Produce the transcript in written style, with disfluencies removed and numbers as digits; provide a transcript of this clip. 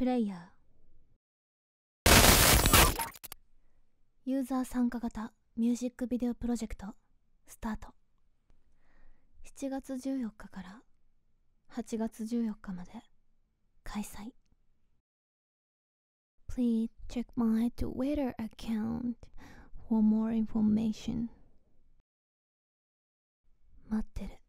レイヤー。ユーザー参加型ミュージックビデオプロジェクトスタート。7月14日から8月14日まで開催。Please check my Twitter account for more information. 待ってる。